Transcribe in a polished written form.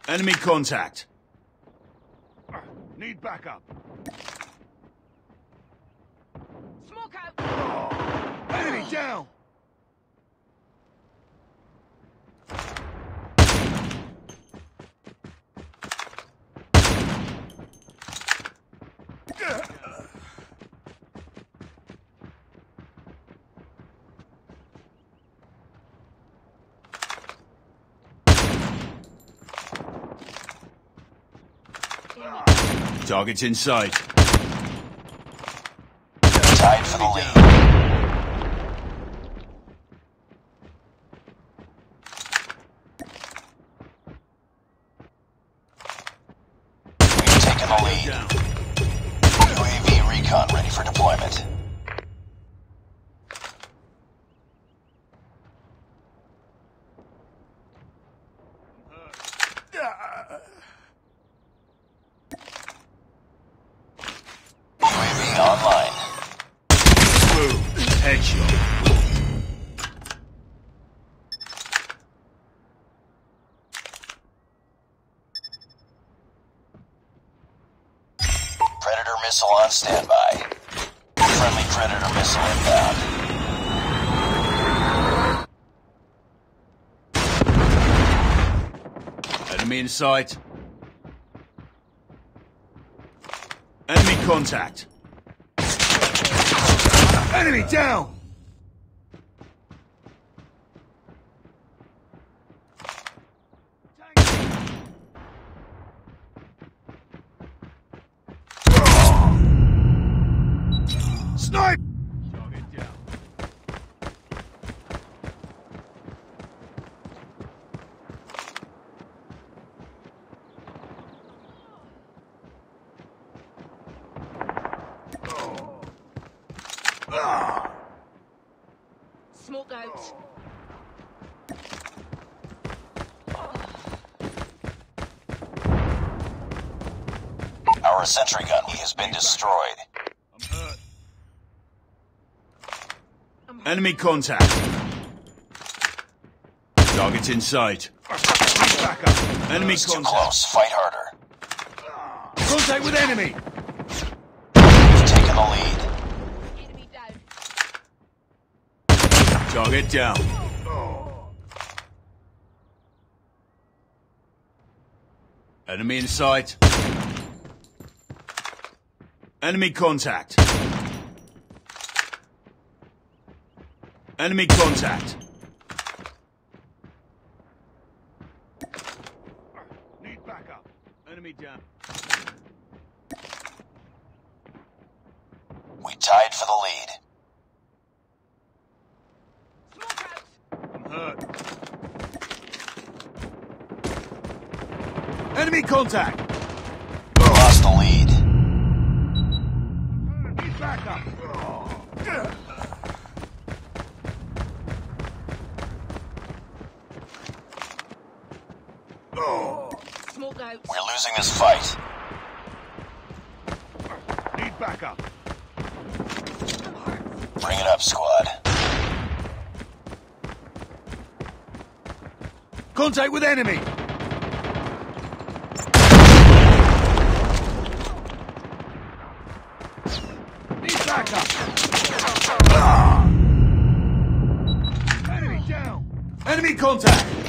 Enemy contact. Need backup. Smoke out! Enemy down! Target's in sight. Tied for the lead. We've taken the lead. UAV recon ready for deployment. UAV online. Boom. Headshot. Predator missile on standby. Friendly Predator missile inbound. Enemy in sight. Enemy contact. Enemy down! Snipe! Target down. Smoke out! Our sentry gun has been destroyed. I'm hurt. Enemy contact. Target's in sight. Need backup. Enemy It's too contact. close. Fight harder. Contact with enemy! We've taken the lead. Enemy down! Target down. Enemy in sight. Enemy contact. Enemy contact. Need backup. Enemy down. We tied for the lead. Smoke out! I'm hurt. Enemy contact! We lost the lead. Need backup. Smoke out! We're losing this fight. Need backup. Bring it up, squad. Contact with enemy! Need backup! Enemy down! Enemy contact.